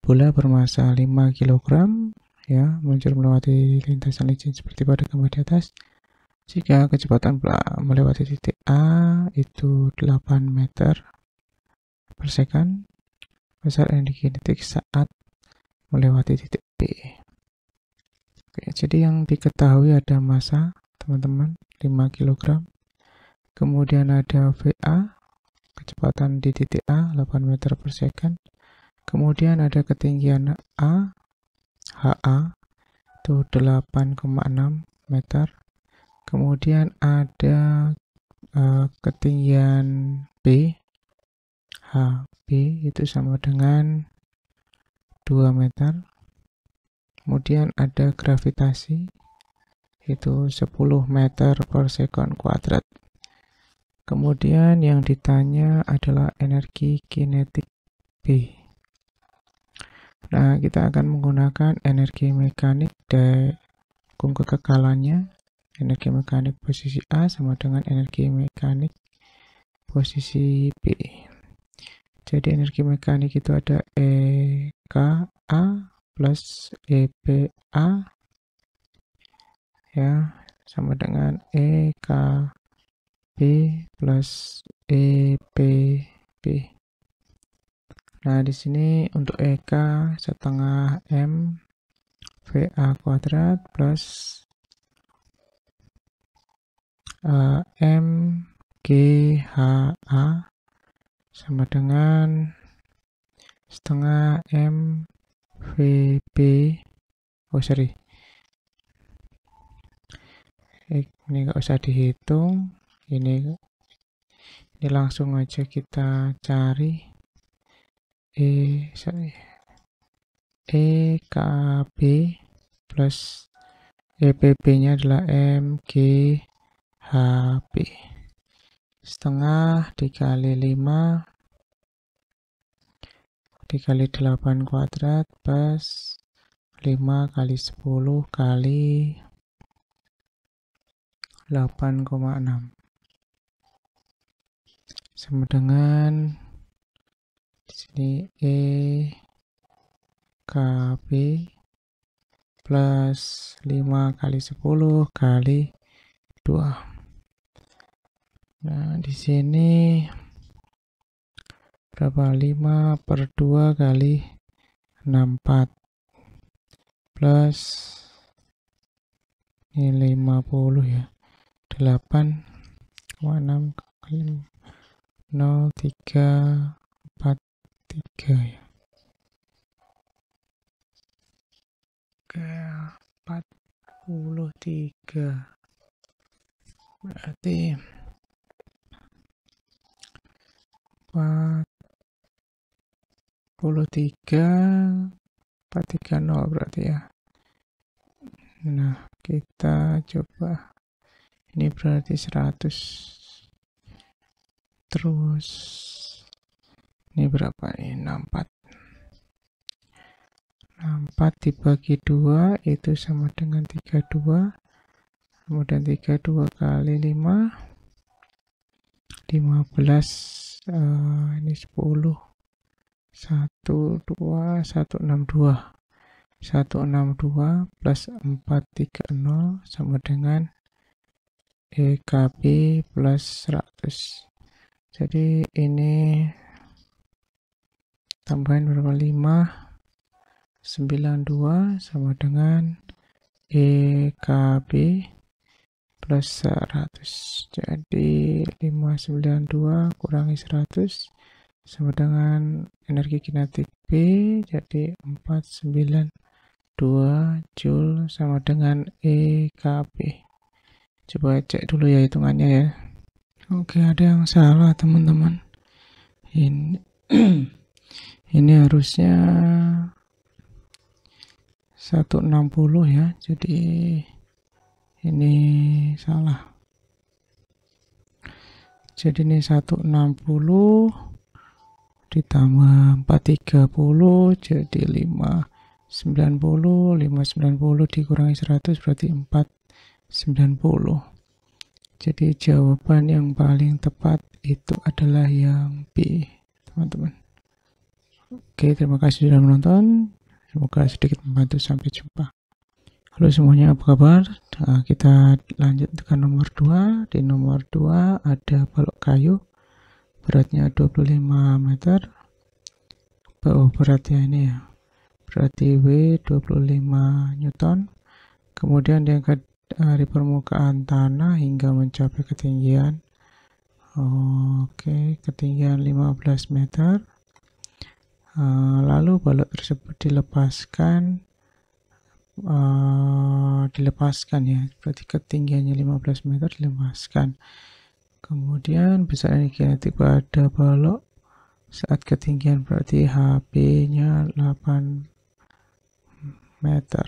bola bermasa 5 kg ya, meluncur melewati lintasan licin seperti pada gambar di atas. Jika kecepatan bola melewati titik A itu 8 meter per second, besar energi kinetik saat melewati titik B. Oke, jadi yang diketahui ada massa, teman-teman, 5 kg. Kemudian ada VA, kecepatan di titik A 8 meter per second. Kemudian ada ketinggian A, HA, itu 8,6 meter. Kemudian ada ketinggian B, HB, itu sama dengan 2 meter. Kemudian ada gravitasi, itu 10 meter per second kuadrat. Kemudian yang ditanya adalah energi kinetik B. Nah, kita akan menggunakan energi mekanik dikung kekekalannya. Energi mekanik posisi A sama dengan energi mekanik posisi B. Jadi energi mekanik itu ada EKA plus EBA ya, sama dengan EKB plus EPB. Nah, di sini untuk EK setengah M VA kuadrat plus M GHA sama dengan setengah M VB. Ini nggak usah dihitung, ini langsung aja kita cari. EKB plus EPB-nya adalah MGHB. Setengah dikali 5 dikali 8 kuadrat plus 5 kali 10 kali 8,6 sama dengan di sini EKB plus 5 kali 10 kali 2. Nah, di sini berapa? 5 per 2 kali 64 plus ini 50 ya, 8,6 kali 0,343 ya. Oke, 43 berarti 430 berarti ya. Nah, kita coba ini berarti 100, terus ini berapa nih? 64 dibagi 2 itu sama dengan 32. Kemudian 32 kali 5 15, ini 10 162 plus 430 sama dengan EKB plus 100. Jadi ini tambahin berapa? 592 sama dengan EKB plus 100. Jadi 592 kurangi 100 sama dengan energi kinetik B, jadi 492 Joule sama dengan EKB. Coba cek dulu ya hitungannya ya. Oke, ada yang salah teman-teman. Ini harusnya 160 ya, jadi ini salah. Jadi ini 160 ditambah 430 jadi 590 dikurangi 100 berarti 490. Jadi jawaban yang paling tepat itu adalah yang B, teman-teman. Oke, terima kasih sudah menonton. Semoga sedikit membantu. Sampai jumpa. Halo semuanya, apa kabar? Nah, kita lanjut ke nomor 2. Di nomor 2 ada balok kayu. Beratnya 25 meter. Oh, beratnya ini ya. Berarti W 25 Newton. Kemudian diangkat dari permukaan tanah hingga mencapai ketinggian. Oke, ketinggian 15 meter. Lalu balok tersebut dilepaskan ya, berarti ketinggiannya 15 meter dilepaskan. Kemudian besaran kinetik pada balok saat ketinggian berarti HP-nya 8 meter.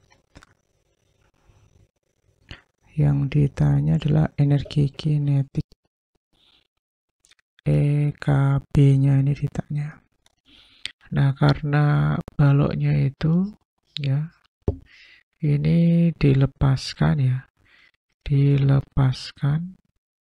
Yang ditanya adalah energi kinetik EKB-nya ini ditanya. Nah, karena baloknya itu ya ini dilepaskan ya. Dilepaskan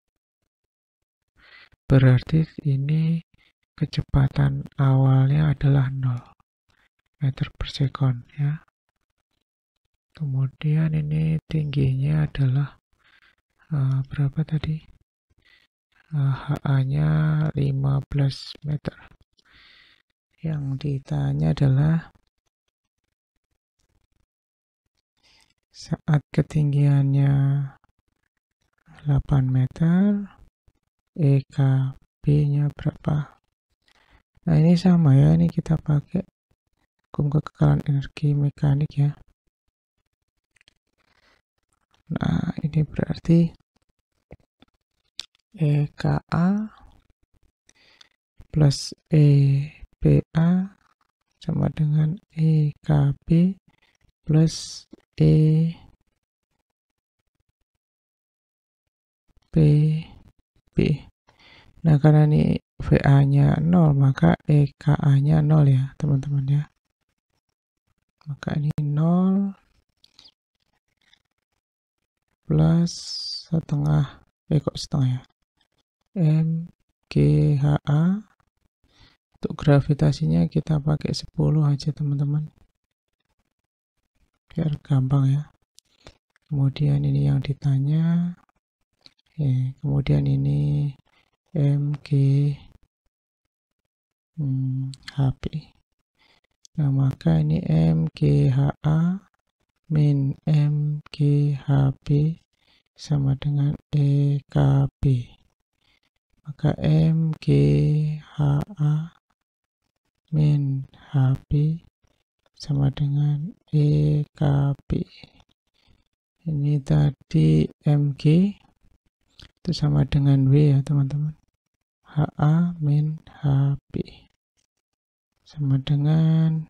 berarti ini kecepatan awalnya adalah 0 meter per sekon ya. Kemudian ini tingginya adalah berapa tadi? HA-nya 15 meter. Yang ditanya adalah saat ketinggiannya 8 meter, EKB-nya berapa? Nah, ini sama ya, ini kita pakai hukum kekekalan energi mekanik ya. Nah, ini berarti EKA plus EBA sama dengan EKB plus EPB. Nah, karena ini VA-nya 0, maka EKA-nya 0 ya, teman-teman ya. Maka ini 0 plus setengah, kok setengah ya, MGHA. Untuk gravitasinya kita pakai 10 aja, teman-teman. Biar gampang ya. Kemudian ini yang ditanya. Kemudian ini HP. Nah, maka ini MGHA min MGHB sama dengan EKB. Maka MGHA min HB sama dengan EKB. Ini tadi MG itu sama dengan W ya, teman-teman. HA min HB sama dengan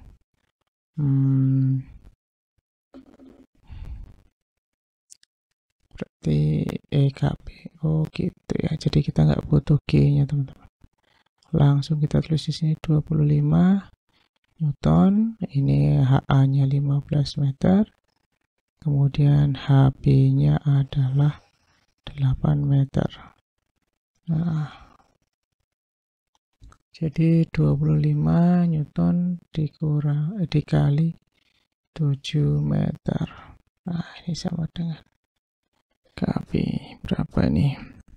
berarti EKB. Oh gitu ya, jadi kita nggak butuh G nya, teman-teman. Langsung kita tulis di sini 25 Newton. Ini HA nya 15 meter, kemudian HB nya adalah 8 meter. Nah, jadi 25 Newton dikali 7 meter. Nah, ini sama dengan KB berapa nih?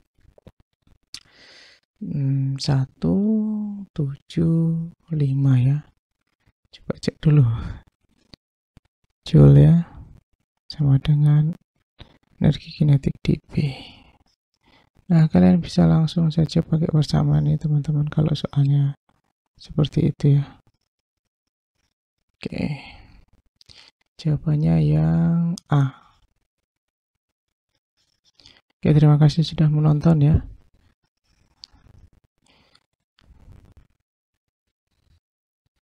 175 ya. Coba cek dulu. Joule ya. Sama dengan energi kinetik dB. Nah, kalian bisa langsung saja pakai persamaan nih, teman-teman, kalau soalnya seperti itu ya. Oke. Jawabannya yang A. Oke, terima kasih sudah menonton ya.